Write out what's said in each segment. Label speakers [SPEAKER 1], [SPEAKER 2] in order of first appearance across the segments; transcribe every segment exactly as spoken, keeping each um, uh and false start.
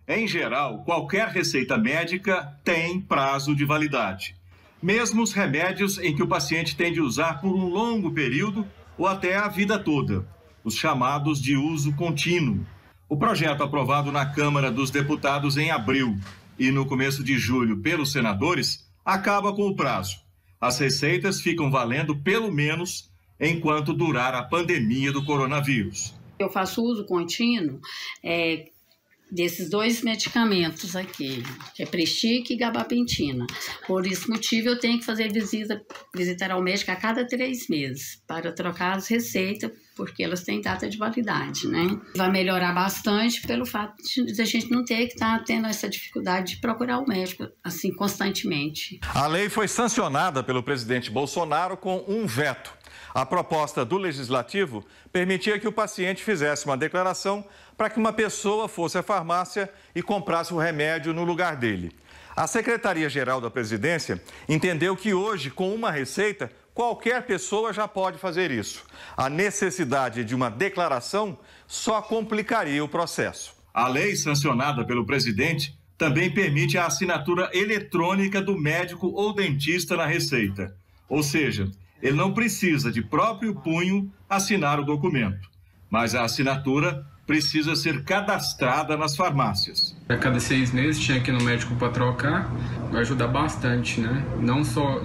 [SPEAKER 1] Em geral, qualquer receita médica tem prazo de validade. Mesmo os remédios em que o paciente tem de usar por um longo período ou até a vida toda, os chamados de uso contínuo. O projeto aprovado na Câmara dos Deputados em abril e no começo de julho pelos senadores acaba com o prazo. As receitas ficam valendo pelo menos enquanto durar a pandemia do coronavírus.
[SPEAKER 2] Eu faço uso contínuo é, desses dois medicamentos aqui, que é Prestic e Gabapentina. Por esse motivo, eu tenho que fazer visita, visitar ao médico a cada três meses para trocar as receitas, porque elas têm data de validade, né? Vai melhorar bastante pelo fato de a gente não ter que estar tendo essa dificuldade de procurar o médico assim constantemente.
[SPEAKER 1] A lei foi sancionada pelo presidente Bolsonaro com um veto. A proposta do Legislativo permitia que o paciente fizesse uma declaração para que uma pessoa fosse à farmácia e comprasse o remédio no lugar dele. A Secretaria-Geral da Presidência entendeu que hoje, com uma receita, qualquer pessoa já pode fazer isso. A necessidade de uma declaração só complicaria o processo. A lei sancionada pelo presidente também permite a assinatura eletrônica do médico ou dentista na receita. Ou seja, ele não precisa de próprio punho assinar o documento, mas a assinatura precisa ser cadastrada nas farmácias.
[SPEAKER 3] A cada seis meses tinha que ir no médico para trocar, vai ajudar bastante, né? Não só,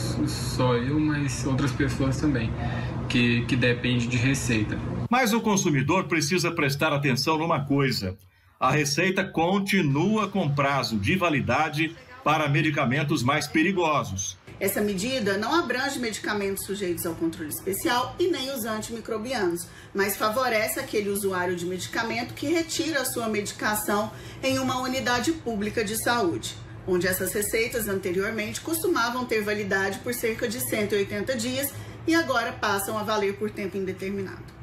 [SPEAKER 3] só eu, mas outras pessoas também, que, que depende de receita.
[SPEAKER 1] Mas o consumidor precisa prestar atenção numa coisa: a receita continua com prazo de validade para medicamentos mais perigosos.
[SPEAKER 4] Essa medida não abrange medicamentos sujeitos ao controle especial e nem os antimicrobianos, mas favorece aquele usuário de medicamento que retira a sua medicação em uma unidade pública de saúde, onde essas receitas anteriormente costumavam ter validade por cerca de cento e oitenta dias e agora passam a valer por tempo indeterminado.